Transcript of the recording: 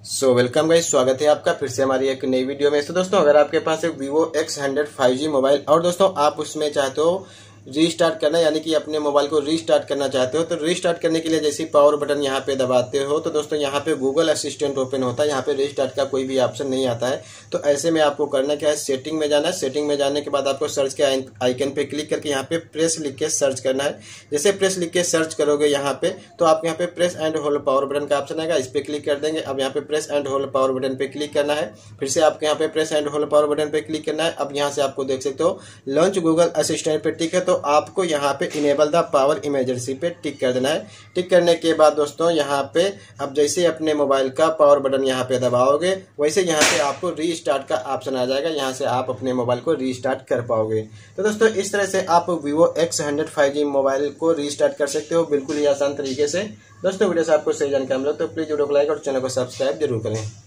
Welcome guys, स्वागत है आपका फिर से हमारी एक नई वीडियो में। दोस्तों अगर आपके पास एक Vivo X100 5G मोबाइल और दोस्तों आप उसमें चाहते हो रीस्टार्ट करना, यानी कि अपने मोबाइल को रीस्टार्ट करना चाहते हो, तो रीस्टार्ट करने के लिए जैसे पावर बटन यहाँ पे दबाते हो तो दोस्तों यहाँ पे गूगल असिस्टेंट ओपन होता है। यहाँ पे रीस्टार्ट का कोई भी ऑप्शन नहीं आता है। तो ऐसे में आपको करना क्या है, सेटिंग में जाना है। सेटिंग में जाने के बाद आपको सर्च के आइकन पे क्लिक करके यहाँ पे प्रेस लिख के सर्च करना है। जैसे प्रेस लिख के सर्च करोगे यहाँ पे तो आप यहाँ पे press and hold power button का ऑप्शन आएगा, इस पे क्लिक कर देंगे। अब यहाँ पे press and hold power button पे क्लिक करना है। फिर से आपको यहाँ पे press and hold power button पे क्लिक करना है। अब यहाँ से आपको देख सकते हो लॉन्च गूगल असिस्टेंट पे टिक है, तो आपको यहाँ पे इनेबल द पावर इमरजेंसी पे टिक कर देना है। टिक करने के बाद दोस्तों यहाँ पे अब जैसे अपने मोबाइल का पावर बटन यहाँ पे दबाओगे वैसे यहाँ पे आपको रीस्टार्ट का ऑप्शन आ जाएगा। यहाँ से आप अपने मोबाइल को रीस्टार्ट कर पाओगे। तो दोस्तों इस तरह से आप Vivo X100 5G मोबाइल को रीस्टार्ट कर सकते हो, बिल्कुल ही आसान तरीके से। दोस्तों वीडियो से आपको सही जानकारी मिले तो प्लीज वीडियो को लाइक और चैनल को सब्सक्राइब जरूर करें।